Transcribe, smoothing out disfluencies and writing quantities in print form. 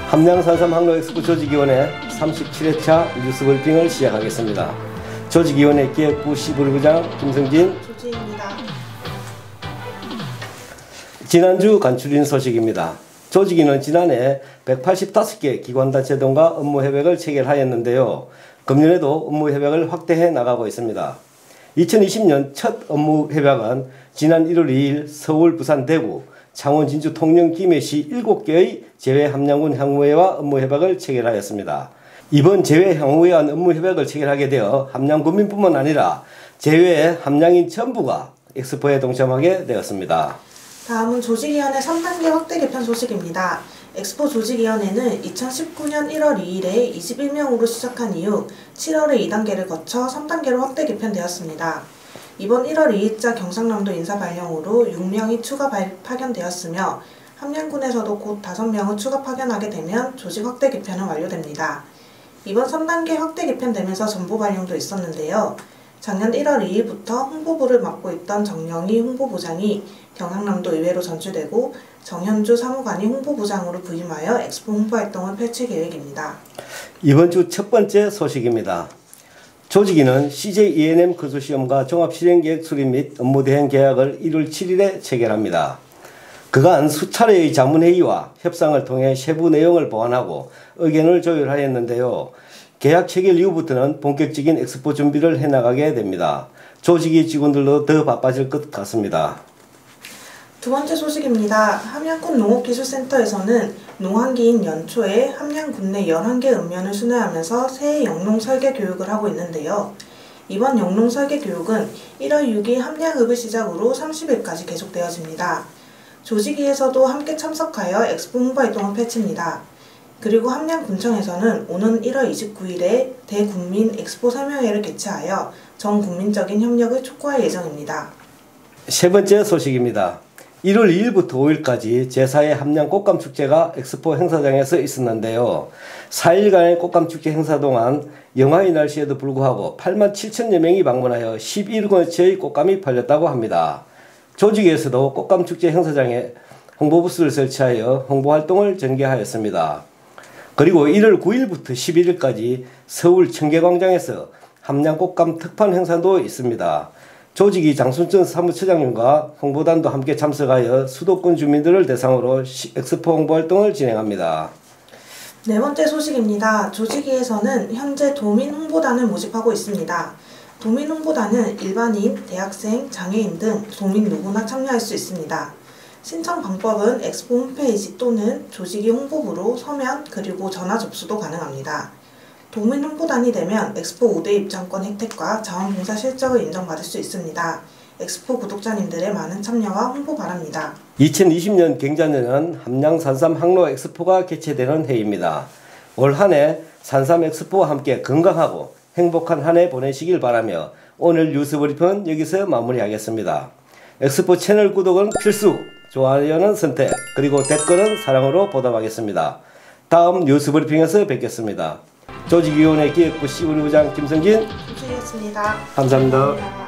함양산삼 항로엑스포 조직위원회 37회차 뉴스브리핑을 시작하겠습니다. 조직위원회 기획부 시부부장 김성진 조지입니다. 지난주 간추린 소식입니다. 조직위는 지난해 185개 기관단체 등과 업무협약을 체결하였는데요. 금년에도 업무협약을 확대해 나가고 있습니다. 2020년 첫 업무협약은 지난 1월 2일 서울, 부산, 대구, 창원, 진주, 통영, 김해시 7개의 제외함양군 향후회와 업무협약을 체결하였습니다. 이번 제외향후회와 업무협약을 체결하게 되어 함양군민뿐만 아니라 제외 함양인 전부가 엑스포에 동참하게 되었습니다. 다음은 조직위원회 3단계 확대 개편 소식입니다. 엑스포 조직위원회는 2019년 1월 2일에 21명으로 시작한 이후 7월에 2단계를 거쳐 3단계로 확대 개편되었습니다. 이번 1월 2일자 경상남도 인사 발령으로 6명이 추가 파견되었으며 함양군에서도 곧 5명을 추가 파견하게 되면 조직 확대 개편은 완료됩니다. 이번 3단계 확대 개편되면서 전부 발령도 있었는데요. 작년 1월 2일부터 홍보부를 맡고 있던 정영희 홍보부장이 경상남도 의회로 전출되고 정현주 사무관이 홍보부장으로 부임하여 엑스포 홍보활동을 펼칠 계획입니다. 이번 주 첫 번째 소식입니다. 조직위는 CJ E&M 건설시험과 종합실행계획 수립 및 업무대행 계약을 1월 7일에 체결합니다. 그간 수차례의 자문회의와 협상을 통해 세부 내용을 보완하고 의견을 조율하였는데요. 계약 체결 이후부터는 본격적인 엑스포 준비를 해나가게 됩니다. 조직위 직원들도 더 바빠질 것 같습니다. 두 번째 소식입니다. 함양군 농업기술센터에서는 농한기인 연초에 함양군 내 11개 읍면을 순회하면서 새해 영농 설계 교육을 하고 있는데요. 이번 영농 설계 교육은 1월 6일 함양읍을 시작으로 30일까지 계속되어집니다. 조직위에서도 함께 참석하여 엑스포 홍보활동을 펼칩니다. 그리고 함양군청에서는 오는 1월 29일에 대국민 엑스포 설명회를 개최하여 전 국민적인 협력을 촉구할 예정입니다. 세 번째 소식입니다. 1월 2일부터 5일까지 제4회 함양 꽃감축제가 엑스포 행사장에서 있었는데요. 4일간의 꽃감축제 행사 동안 영하의 날씨에도 불구하고 8만 7천여 명이 방문하여 11건치의 꽃감이 팔렸다고 합니다. 조직위에서도 꽃감축제 행사장에 홍보부스를 설치하여 홍보활동을 전개하였습니다. 그리고 1월 9일부터 11일까지 서울 청계광장에서 함양꽃감 특판 행사도 있습니다. 조직위 장순천 사무처장님과 홍보단도 함께 참석하여 수도권 주민들을 대상으로 엑스포 홍보활동을 진행합니다. 네 번째 소식입니다. 조직위에서는 현재 도민 홍보단을 모집하고 있습니다. 도민 홍보단은 일반인, 대학생, 장애인 등 도민 누구나 참여할 수 있습니다. 신청 방법은 엑스포 홈페이지 또는 조직위 홍보부로 서면 그리고 전화 접수도 가능합니다. 도민 홍보단이 되면 엑스포 우대 입장권 혜택과 자원봉사 실적을 인정받을 수 있습니다. 엑스포 구독자님들의 많은 참여와 홍보 바랍니다. 2020년 경자년은 함양산삼 항로 엑스포가 개최되는 해입니다. 올 한 해 산삼 엑스포와 함께 건강하고 행복한 한 해 보내시길 바라며 오늘 뉴스브리핑은 여기서 마무리하겠습니다. 엑스포 채널 구독은 필수, 좋아요는 선택, 그리고 댓글은 사랑으로 보답하겠습니다. 다음 뉴스브리핑에서 뵙겠습니다. 조직위원회 기획부 시부부장 김성진 조직이었습니다. 감사합니다.